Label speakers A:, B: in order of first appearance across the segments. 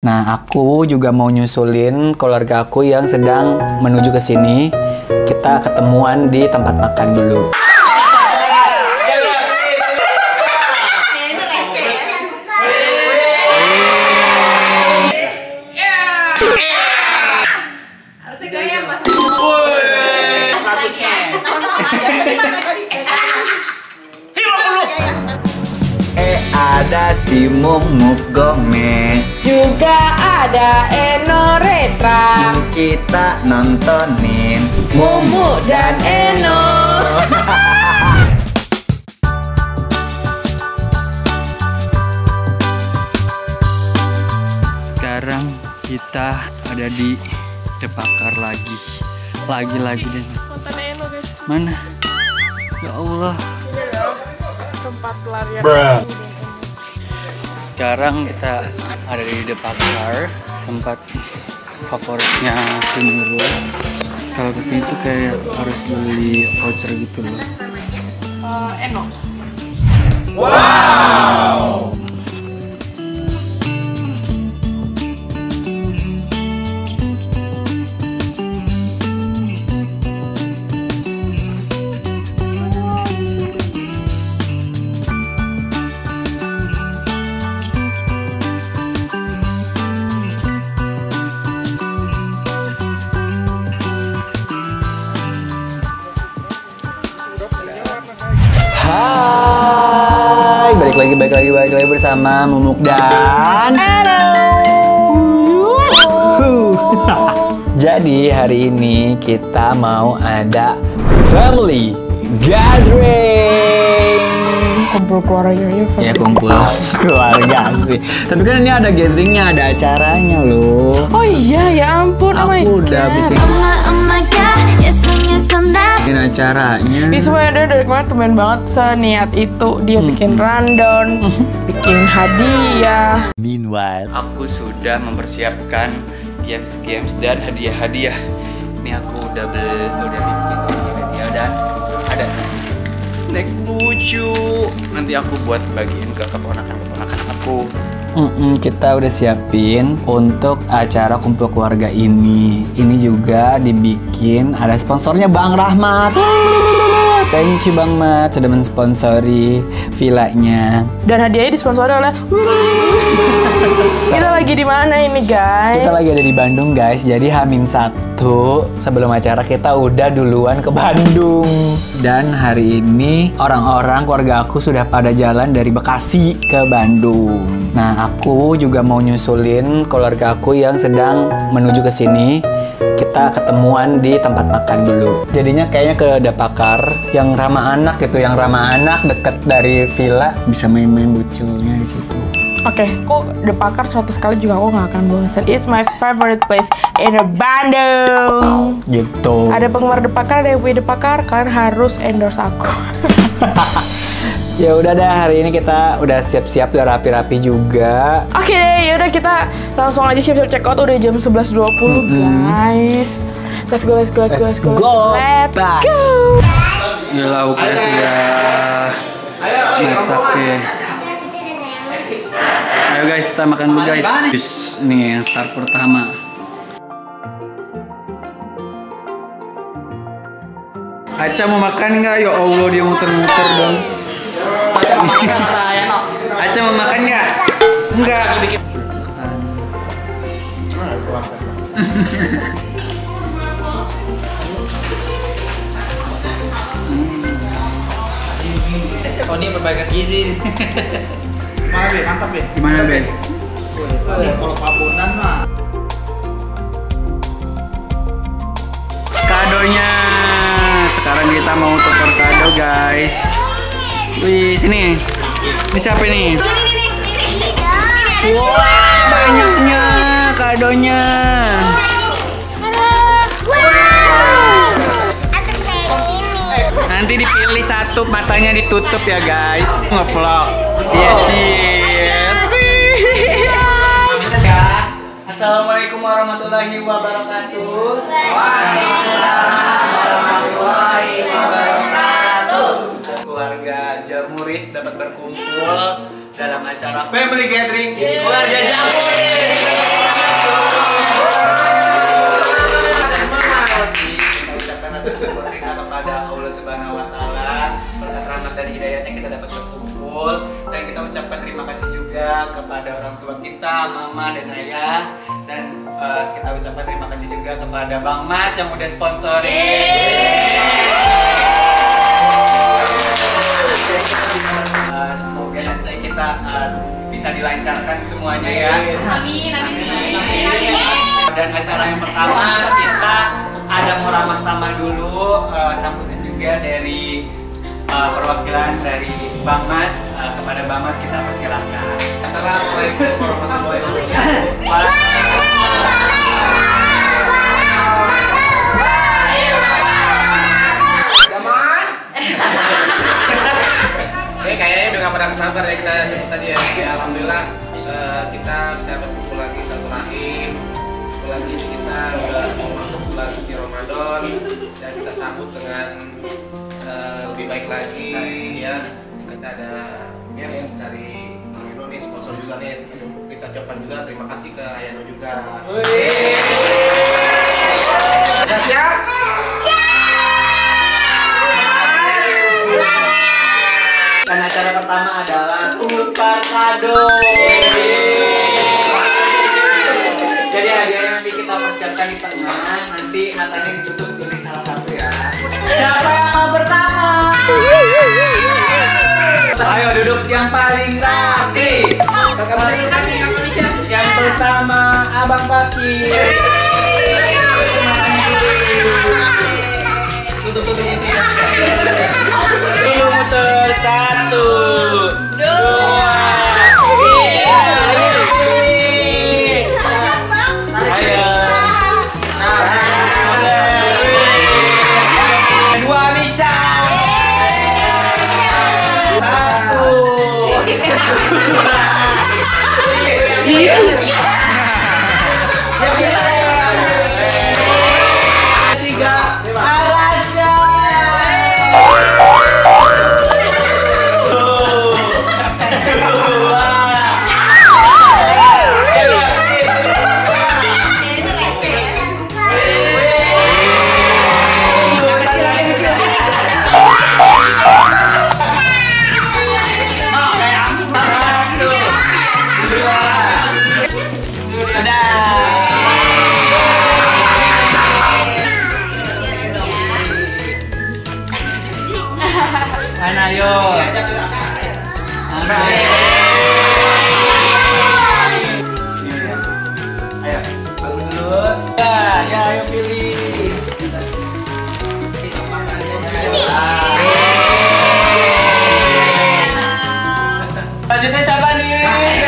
A: Nah, aku juga mau nyusulin keluarga aku yang sedang menuju ke sini. Kita ketemuan di tempat makan dulu. Ada si Mumuk Gomez,
B: juga ada Eno Retra.
A: kita nontonin
B: Mumu dan Eno.
A: Sekarang kita ada di Depakar lagi deh.
B: Nonton Eno guys.
A: Mana? Ya Allah.
B: Tempat pelarian.
A: Sekarang kita ada di Depakar, tempat favoritnya si Nurul. Kalau kesini tuh kayak harus beli voucher gitu loh.
B: Eno.
A: Wow. Hai, balik lagi bersama Mumuk dan Jadi hari ini kita mau ada family gathering.
B: Kumpul keluarga
A: Ya kumpul keluarga sih. Tapi kan ini ada gatheringnya, ada acaranya loh.
B: Oh iya, ya ampun.
A: Aku udah bikin acaranya.
B: Di semuanya dari kemarin temen banget seniat itu. Dia bikin rundown, bikin hadiah.
A: Meanwhile, aku sudah mempersiapkan games dan hadiah-hadiah. Ini aku udah bikin hadiah dan ada snack lucu. Nanti aku buat bagiin ke keponakan aku. Kita udah siapin untuk acara kumpul keluarga ini. Ini juga dibikin, ada sponsornya Bang Rahmat. Thank you Bang Mat sudah mensponsori villanya.
B: Dan hadiahnya disponsori oleh Kita lagi di mana ini guys?
A: Kita lagi ada di Bandung guys. Jadi H-1 sebelum acara kita udah duluan ke Bandung. Dan hari ini orang-orang keluarga aku sudah pada jalan dari Bekasi ke Bandung. Nah, aku juga mau nyusulin keluarga aku yang sedang menuju ke sini. Kita ketemuan di tempat makan dulu. Jadinya kayaknya ke Depakar yang ramah anak gitu, yang ramah anak deket dari villa, bisa main-main bocilnya di situ.
B: Oke, kok Depakar suatu sekali juga aku nggak akan bosan. It's my favorite place in Bandung.
A: Gitu.
B: Ada penggemar Depakar, ada yang punya Depakar, kalian harus endorse aku.
A: Ya udah dah, hari ini kita udah siap-siap, udah rapi-rapi juga.
B: Oke deh, yaudah kita langsung aja siap-siap check out. Udah jam 11.20 guys. Let's go. Let's go.
A: Ini lauknya sudah masak ya. Ayo guys, kita makan dulu guys. Nih yang start pertama. Aca mau makan nggak? Ya Allah, dia muter-muter dong. Aca mau makan nggak? Enggak.
C: Oh, ini perbaikan gizi. Mana Be? Mantap Be.
A: Gimana Ben?
C: Kalau pabunan mah.
A: Kadonya. Sekarang kita mau tukar kado guys. Wih, sini. Ini siapa nih? Wow, banyaknya kadonya. Nanti dipilih satu, matanya ditutup ya guys. Nge-vlog. Iya, cheers. Assalamualaikum warahmatullahi wabarakatuh. Waalaikumsalam warahmatullahi wabarakatuh. Keluarga Jamuris dapat berkumpul dalam acara family gathering keluarga Jamuris. Mama dan Ayah. Dan kita ucapkan terima kasih juga kepada Bang Mat yang udah sponsorin. Semoga nanti kita bisa dilancarkan semuanya ya.
D: Amin.
A: Dan acara yang pertama kita ada mau ramah tamah dulu, sambutan juga dari perwakilan dari Bang Mat. Kepada Bang Mat kita persilahkan.
E: Assalamualaikum warahmatullahi wabarakatuh. Kayaknya udah gak pada sabar ya kita cepet aja ya. Alhamdulillah kita bisa berkumpul lagi silaturahim. Lagi kita udah mau masuk bulan suci Ramadan dan kita sambut dengan lebih baik lagi ya. Kita ada yang dari Ayano nih, sponsor juga nih. Kita ucapkan juga terima kasih ke Ayano juga. Udah siap?
A: Dan acara pertama adalah tukar kado. Jadi hadiah yang kita persiapkan di tengah, nanti matanya ditutup pilih salah satu ya. Siapa yang mau pertama? Ayo duduk yang paling rapi. Yang pertama Abang Fakir. Tutup ini ya. Dulu muter 1, 2, 3. Ayo. Dua bisa. 3. Arasnya. Mana yo? Ayo, bagus dulu. Ya, ayo pilih. Lanjutnya siapa nih?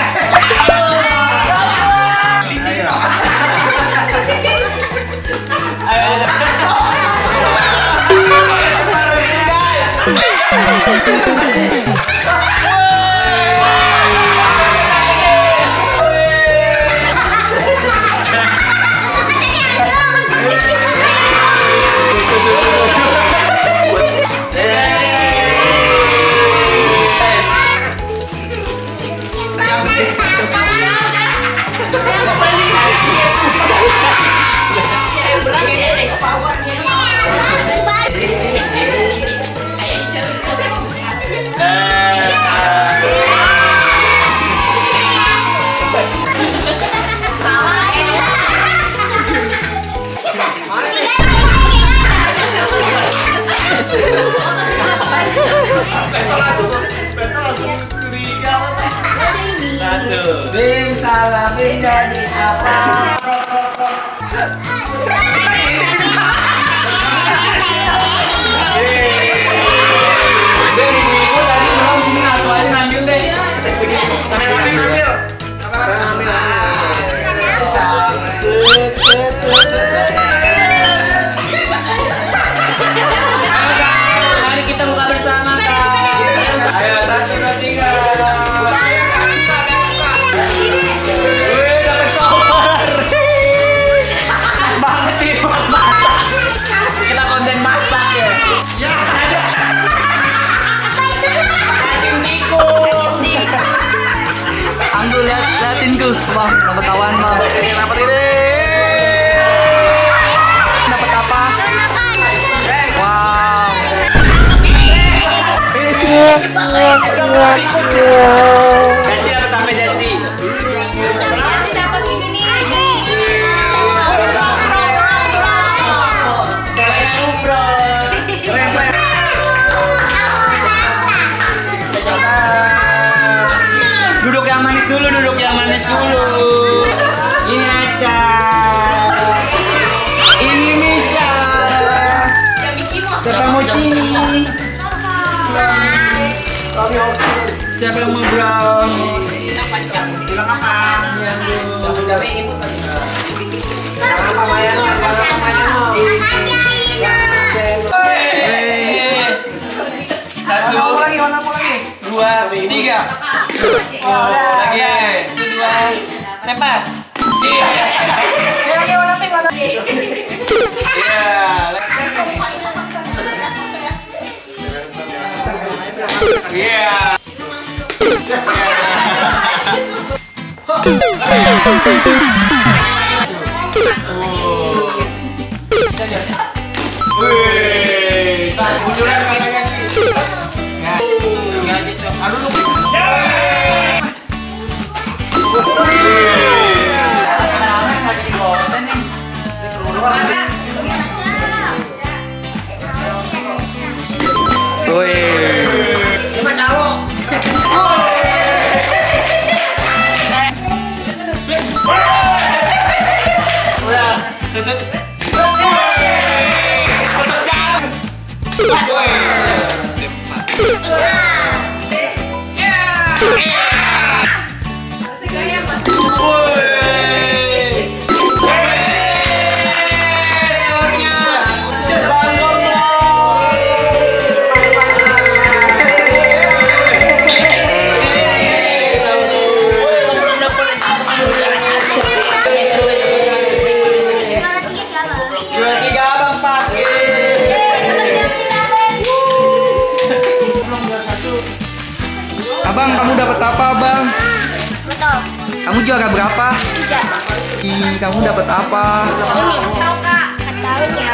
D: Bing salah bing jadi apa?
A: Mari kita buka bersama, Kak. Ayo, satu, dua, tiga. Kita konten masak ya. Ya ada. Anggu liatin tuh, Bang, dapat kawan, Bang.
E: Dapat ini.
A: Dapat apa? Wow. Kasih dapat apa jadi? Dua, tiga. Lagi. Dua. Lempar. Iya. Abang, kamu dapat apa, Bang?
F: Betul.
A: Kamu juara berapa?
F: 3.
A: Ih, kamu dapat apa?
F: Ini tahu Kak, tahu ya.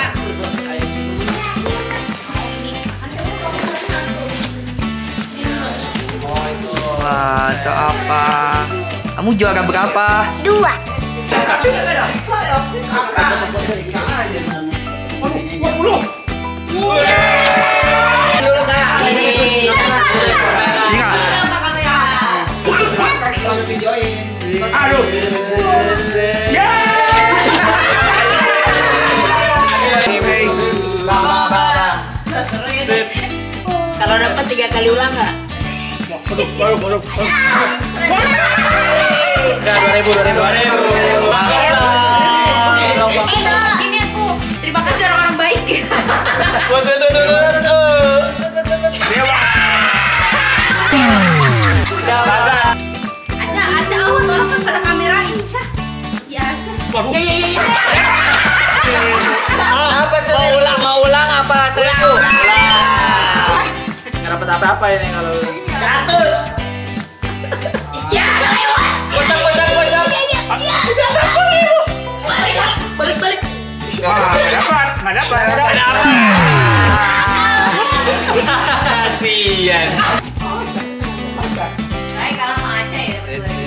A: Wah, itu apa? Kamu juara berapa?
F: 2.
A: Aduh.
D: Kalau dapat 3 kali ulang nggak?
C: 2.000.
D: Ini aku. Terima kasih orang-orang baik.
F: Aca awas orang kan pada kamerain sah. Biasa.
D: Ya.
C: Apa sih? Mau ulang apa cerita? Nggak dapat apa-apa ini kalau
D: 100. Ya, lewat. Balik.
C: nggak dapat.
A: Kasian.
F: Baik kalau mau Aca ya.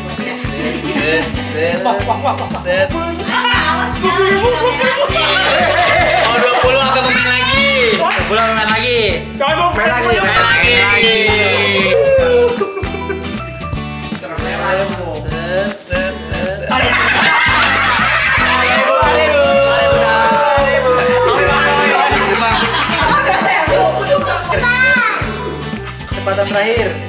A: Set. Oh, 20 akan main lagi. 20 main lagi.
C: Main lagi. Kesempatan terakhir.